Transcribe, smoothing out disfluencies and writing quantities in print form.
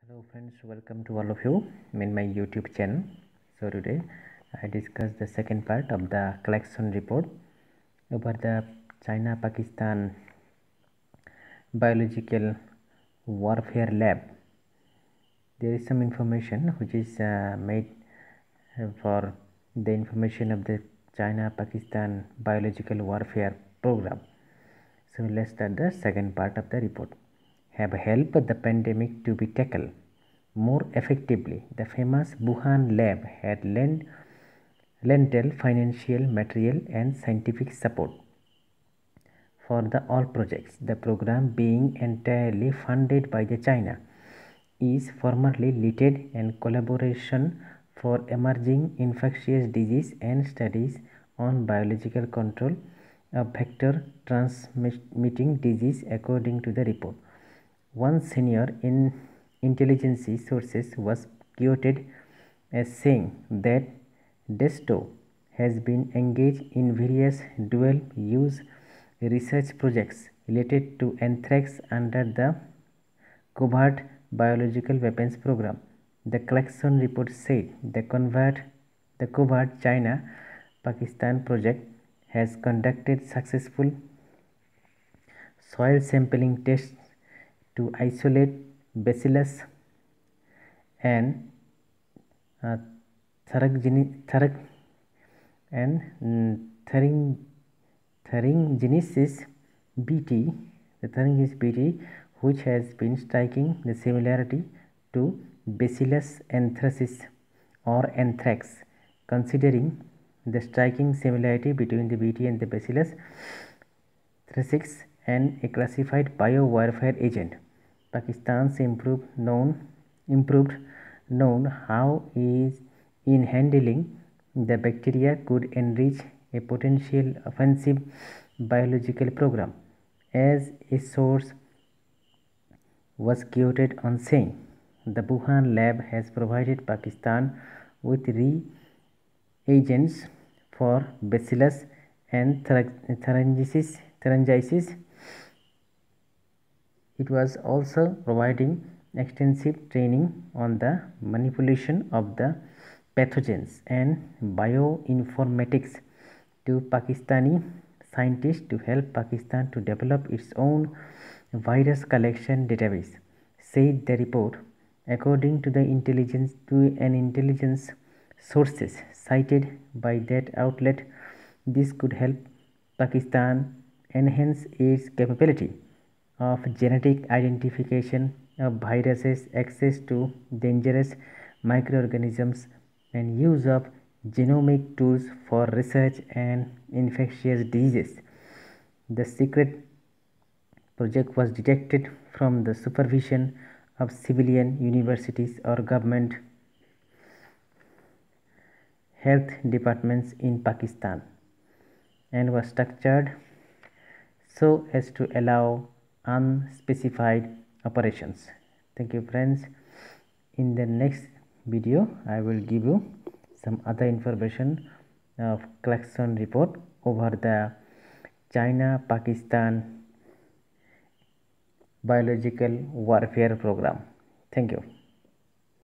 Hello friends, welcome to all of you in my YouTube channel. So today I discuss the second part of the collection report over the China-Pakistan biological warfare lab. There is some information which is made for the information of the China-Pakistan biological warfare program. So let's start the second part of the report. Have helped the pandemic to be tackled more effectively. The famous Wuhan lab had lent financial, material and scientific support for the all projects. The program, being entirely funded by the China, is formerly led and collaboration for emerging infectious disease and studies on biological control of vector transmitting disease, according to the report. One senior intelligence sources was quoted as saying that Desto has been engaged in various dual-use research projects related to anthrax under the Covert Biological Weapons Program. The collection report said the Covert China-Pakistan project has conducted successful soil sampling tests to isolate Bacillus and Thuringiensis bt, which has been striking the similarity to Bacillus anthracis or anthrax. Considering the striking similarity between the Bt and the Bacillus anthracis and a classified biowarfare agent, Pakistan's improved known how is in handling the bacteria could enrich a potential offensive biological program, as a source was quoted on saying the Wuhan lab has provided Pakistan with reagents for Bacillus and Thuringiensis. It was also providing extensive training on the manipulation of the pathogens and bioinformatics to Pakistani scientists to help Pakistan to develop its own virus collection database, said the report. According to intelligence sources cited by that outlet, this could help Pakistan enhance its capability of genetic identification of viruses, access to dangerous microorganisms, and use of genomic tools for research and infectious diseases. The secret project was detected from the supervision of civilian universities or government health departments in Pakistan and was structured so as to allow unspecified operations. Thank you friends. In the next video I will give you some other information of collection report over the China-Pakistan biological warfare program. Thank you.